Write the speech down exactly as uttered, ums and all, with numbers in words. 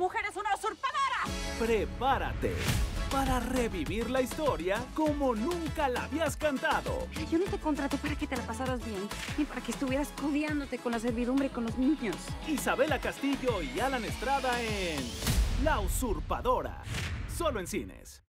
mujer es una usurpadora! Prepárate para revivir la historia como nunca la habías cantado. Yo no te contraté para que te la pasaras bien, ni para que estuvieras codiándote con la servidumbre y con los niños. Isabela Castillo y Alan Estrada en La Usurpadora. Solo en cines.